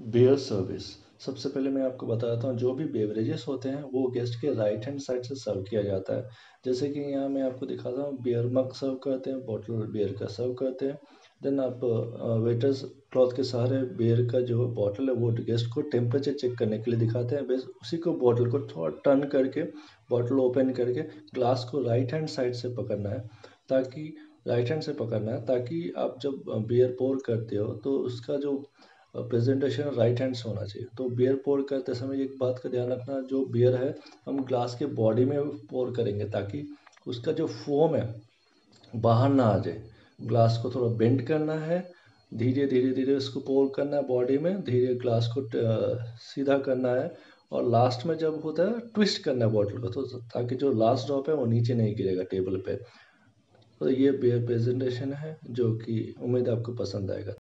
Bear service. सबसे पहले मैं आपको बताता हूँ, जो भी बेवरेजेस होते हैं वो गेस्ट के राइट हैंड साइड से सर्व किया जाता है। जैसे कि यहाँ मैं आपको दिखाता हूँ, बियर मग सर्व करते हैं, बॉटल बियर का सर्व करते हैं। देन आप वेटर्स क्लॉथ के सहारे बियर का जो बॉटल है वो गेस्ट को टेम्परेचर चेक करने के लिए दिखाते हैं। बस उसी को बॉटल को थोड़ा टर्न करके बॉटल ओपन करके ग्लास को राइट हैंड साइड से पकड़ना है, ताकि आप जब बियर पोर करते हो तो उसका जो प्रेजेंटेशन राइट हैंड से होना चाहिए। तो बियर पोर करते समय एक बात का ध्यान रखना, जो बियर है हम ग्लास के बॉडी में पोर करेंगे ताकि उसका जो फोम है बाहर ना आ जाए। ग्लास को थोड़ा बेंड करना है, धीरे धीरे धीरे उसको पोर करना है बॉडी में, धीरे ग्लास को सीधा करना है, और लास्ट में जब होता है ट्विस्ट करना है बॉटल को, तो ताकि जो लास्ट ड्रॉप है वो नीचे नहीं गिरेगा टेबल पे। तो ये बियर प्रेजेंटेशन है जो कि उम्मीद आपको पसंद आएगा।